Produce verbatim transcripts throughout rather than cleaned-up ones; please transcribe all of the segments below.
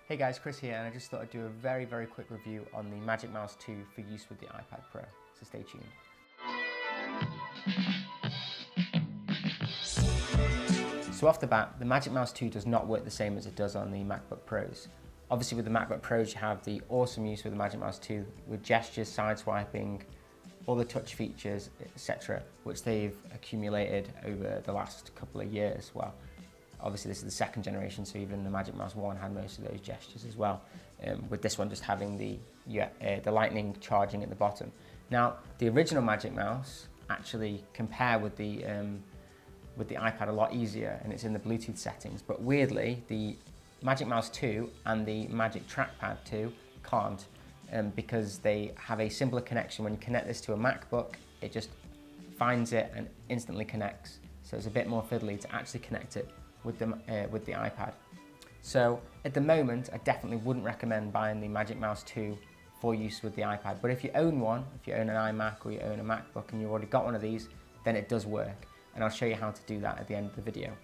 Hey guys, Chris here, and I just thought I'd do a very, very quick review on the Magic Mouse two for use with the iPad Pro, so stay tuned. So off the bat, the Magic Mouse two does not work the same as it does on the MacBook Pros. Obviously with the MacBook Pros you have the awesome use with the Magic Mouse two with gestures, side swiping, all the touch features, et cetera, which they've accumulated over the last couple of years. Well, obviously this is the second generation, so even the Magic Mouse one had most of those gestures as well, um, with this one just having the, yeah, uh, the lightning charging at the bottom. Now, the original Magic Mouse actually compare with the, um, with the iPad a lot easier, and it's in the Bluetooth settings, but weirdly, the Magic Mouse two and the Magic Trackpad two can't, um, because they have a simpler connection. When you connect this to a MacBook, it just finds it and instantly connects, so it's a bit more fiddly to actually connect it with the, uh, with the iPad. So at the moment, I definitely wouldn't recommend buying the Magic Mouse two for use with the iPad. But if you own one, if you own an iMac or you own a MacBook and you've already got one of these, then it does work. And I'll show you how to do that at the end of the video.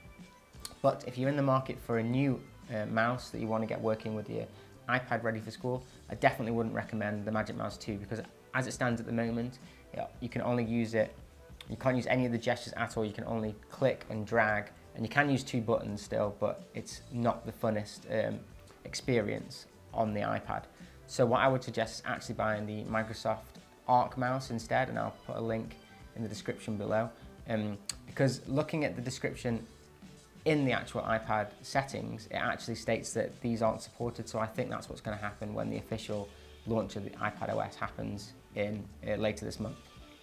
But if you're in the market for a new uh, mouse that you want to get working with your iPad ready for school, I definitely wouldn't recommend the Magic Mouse two, because as it stands at the moment, you can only use it, you can't use any of the gestures at all. You can only click and drag. And you can use two buttons still, but it's not the funnest um, experience on the iPad. So what I would suggest is actually buying the Microsoft Arc mouse instead, and I'll put a link in the description below. Um, because looking at the description in the actual iPad settings, it actually states that these aren't supported, so I think that's what's going to happen when the official launch of the iPadOS happens in uh, later this month.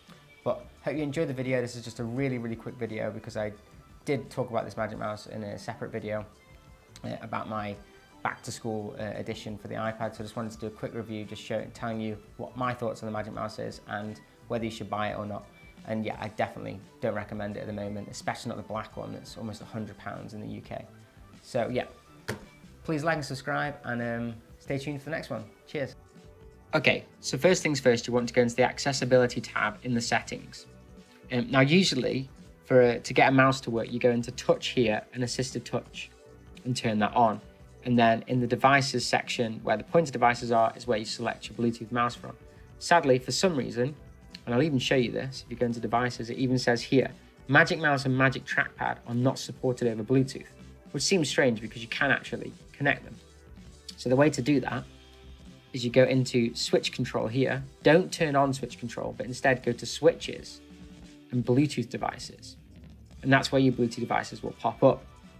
But hope you enjoyed the video. This is just a really, really quick video because I did talk about this Magic Mouse in a separate video uh, about my back to school uh, edition for the iPad, so I just wanted to do a quick review, just showing, telling you what my thoughts on the Magic Mouse is and whether you should buy it or not. And yeah, I definitely don't recommend it at the moment, especially not the black one that's almost a hundred pounds in the U K. So yeah, please like and subscribe, and um, stay tuned for the next one. Cheers. Okay, so first things first, you want to go into the accessibility tab in the settings. Um, now usually, For, uh, to get a mouse to work, you go into touch here and assistive touch and turn that on. And then in the devices section where the pointer devices are is where you select your Bluetooth mouse from. Sadly, for some reason, and I'll even show you this, if you go into devices, it even says here, Magic Mouse and Magic Trackpad are not supported over Bluetooth, which seems strange because you can actually connect them. So the way to do that is you go into switch control here. Don't turn on switch control, but instead go to switches and Bluetooth devices, and that's where your Bluetooth devices will pop up.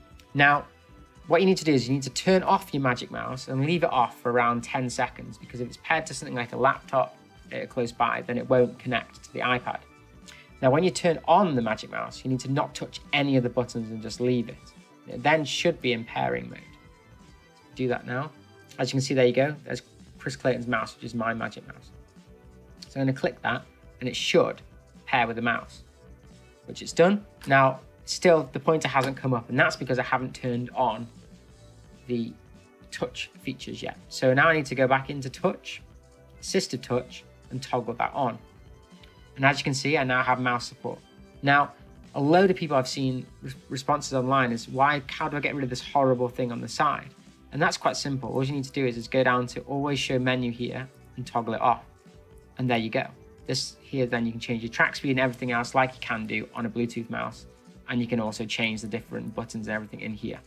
Now what you need to do is you need to turn off your Magic Mouse and leave it off for around ten seconds, because if it's paired to something like a laptop uh, close by, then it won't connect to the iPad. Now when you turn on the Magic Mouse, you need to not touch any of the buttons and just leave it. It then should be in pairing mode. Do that now. As you can see, there you go, there's Chris Clayton's mouse, which is my Magic Mouse. So I'm going to click that and it should pair with the mouse, which it's done. Now, still the pointer hasn't come up, and that's because I haven't turned on the touch features yet. So now I need to go back into touch, assistive touch, and toggle that on. And as you can see, I now have mouse support. Now, a load of people I've seen responses online is, why, how do I get rid of this horrible thing on the side? And that's quite simple. All you need to do is, is go down to always show menu here and toggle it off. And there you go. This here, then you can change your track speed and everything else like you can do on a Bluetooth mouse. And you can also change the different buttons and everything in here.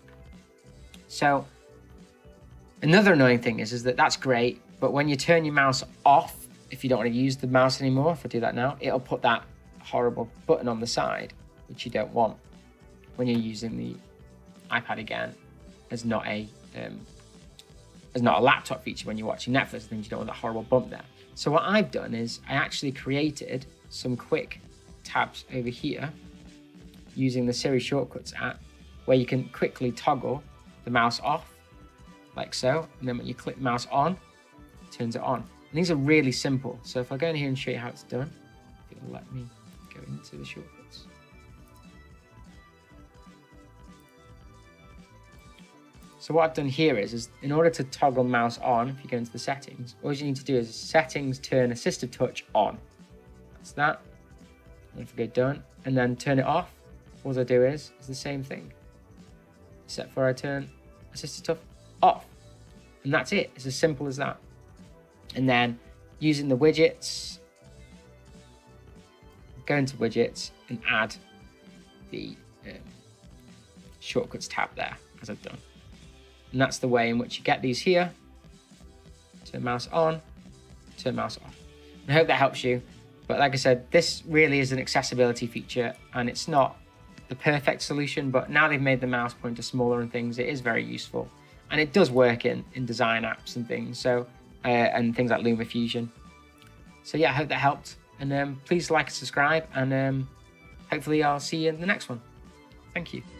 So another annoying thing is, is that that's great, but when you turn your mouse off, if you don't want to use the mouse anymore, if I do that now, it'll put that horrible button on the side, which you don't want when you're using the iPad again as not a um, as not a laptop feature when you're watching Netflix, then you don't want that horrible bump there. So what I've done is I actually created some quick tabs over here using the Siri Shortcuts app, where you can quickly toggle the mouse off like so, and then when you click mouse on, it turns it on. And these are really simple. So if I go in here and show you how it's done, it'll let me go into the shortcuts. So what I've done here is, is in order to toggle mouse on, if you go into the settings, all you need to do is settings, turn assistive touch on. That's that. And if I go done, and then turn it off, all I do is, is the same thing. Except for I turn assistive touch off. And that's it. It's as simple as that. And then using the widgets, go into widgets and add the um, shortcuts tab there, as I've done. And that's the way in which you get these here. Turn mouse on, turn mouse off. I hope that helps you. But like I said, this really is an accessibility feature, and it's not the perfect solution, but now they've made the mouse pointer smaller and things, it is very useful. And it does work in, in design apps and things, so uh, and things like LumaFusion. So yeah, I hope that helped. And um, please like and subscribe, and um, hopefully I'll see you in the next one. Thank you.